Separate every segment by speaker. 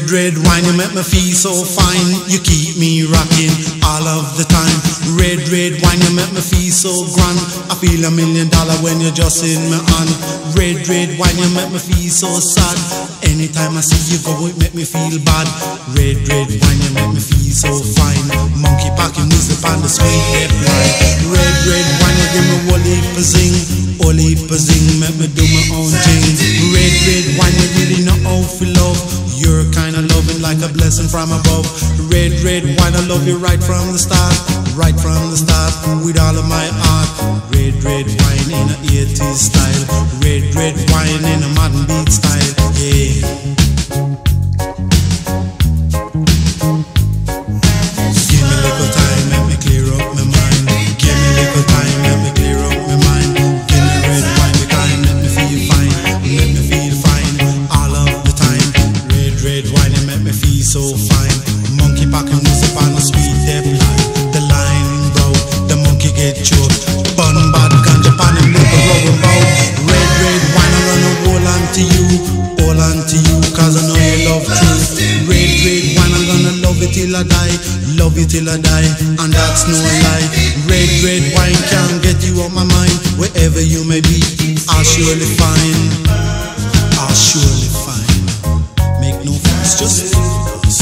Speaker 1: red wine, you make me feel so fine. You keep me rocking all of the time. Red wine, you make me feel so grand. I feel $1 million when you're just in my hand. Red wine, you make me feel so sad. Anytime I see you go, it make me feel bad. Red wine, you make me feel so fine. Monkey packing music on the sweet red wine. Red wine, you give me whole heap of zing. Whole heap of zing, make me do my own thing. Red wine, you really know how to love. You're kinda loving like a blessing from above. Red wine, I love you right from the start. Right from the start, with all of my heart. Red wine in a 80s style. Red wine in a modern beat style. Yeah. Give me a little time, let me clear up my mind. Give me a little time, let me clear up my mind. Give me red wine, because let me feel fine. Let me feel fine all of the time. Red wine, it make me feel so fine. Monkey packing music on the sweet deaf line. The line broke, the monkey get choked. Bun bad ganja pan him look a rubber bout. Red wine, I'm gonna hold on to you. Hold on to you, cause I know you love truth. Red wine, I'm gonna love you till I die. Love you till I die, and that's no lie. Red wine can't get you out my mind. Wherever you may be, I'll surely find. I'll surely find. Make no fuss, just focus.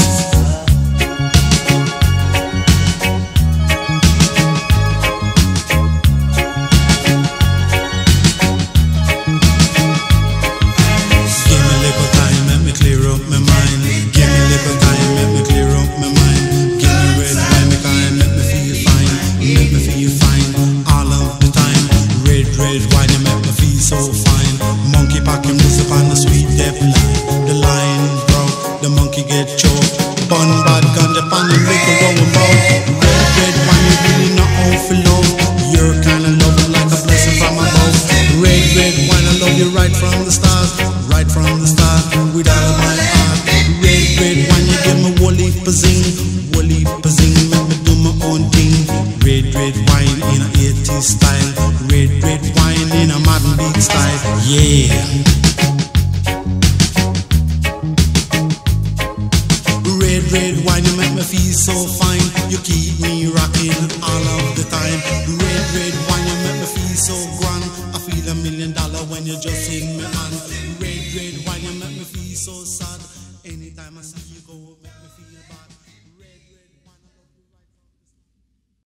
Speaker 1: Give me a little time, let me clear up my mind. Give me a little time, let me clear up my mind. Give me red wine, because let me feel fine. Let me feel fine all of the time. Red wine, you make me feel so fine. Monkey packing music on the sweet deaf line. The line broke, the monkey get choked. Bun bad ganja pan him little going bout. Red wine, you really know how to love. You're kinda loving like a blessing from above. Red wine, I love you right from the start. Right from the start, with all of my heart. Red wine, you give me whole heap of zing. Whole heap of zing, make me do my own thing. Red wine in a 80s style. Red wine in a modern beat style. Yeah. Red wine, you make me feel so fine. You keep me rocking all of the time. Red wine, you make me feel so grand. I feel $1 million when you're just in my hand. Red wine, you make me feel so sad.